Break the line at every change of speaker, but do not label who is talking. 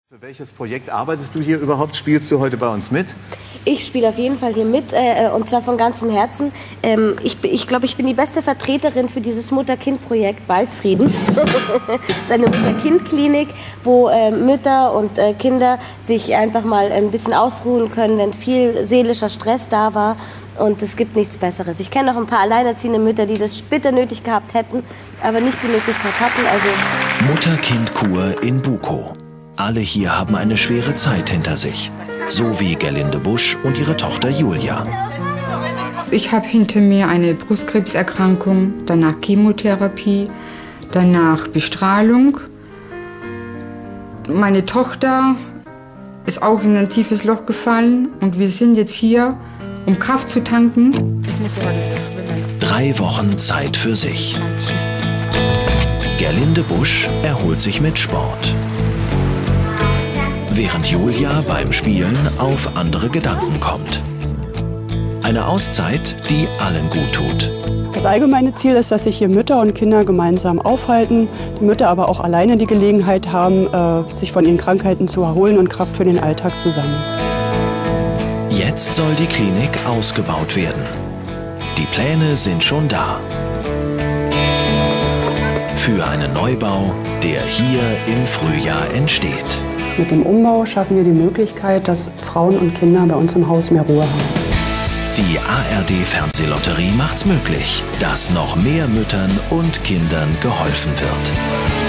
Für welches Projekt arbeitest du hier überhaupt? Spielst du heute bei uns mit?
Ich spiele auf jeden Fall hier mit, und zwar von ganzem Herzen. Ich glaube, ich bin die beste Vertreterin für dieses Mutter-Kind-Projekt Waldfrieden. Das ist eine Mutter-Kind-Klinik, wo Mütter und Kinder sich einfach mal ein bisschen ausruhen können, wenn viel seelischer Stress da war. Und es gibt nichts Besseres. Ich kenne auch ein paar alleinerziehende Mütter, die das später nötig gehabt hätten, aber nicht die Möglichkeit hatten. Also
Mutter-Kind-Kur in Bukow. Alle hier haben eine schwere Zeit hinter sich. So wie Gerlinde Busch und ihre Tochter Julia.
Ich habe hinter mir eine Brustkrebserkrankung, danach Chemotherapie, danach Bestrahlung. Meine Tochter ist auch in ein tiefes Loch gefallen und wir sind jetzt hier, um Kraft zu tanken.
3 Wochen Zeit für sich. Gerlinde Busch erholt sich mit Sport. Während Julia beim Spielen auf andere Gedanken kommt. Eine Auszeit, die allen gut tut.
Das allgemeine Ziel ist, dass sich hier Mütter und Kinder gemeinsam aufhalten, die Mütter aber auch alleine die Gelegenheit haben, sich von ihren Krankheiten zu erholen und Kraft für den Alltag zu sammeln.
Jetzt soll die Klinik ausgebaut werden. Die Pläne sind schon da. Für einen Neubau, der hier im Frühjahr entsteht.
Mit dem Umbau schaffen wir die Möglichkeit, dass Frauen und Kinder bei uns im Haus mehr Ruhe haben.
Die ARD-Fernsehlotterie macht's möglich, dass noch mehr Müttern und Kindern geholfen wird.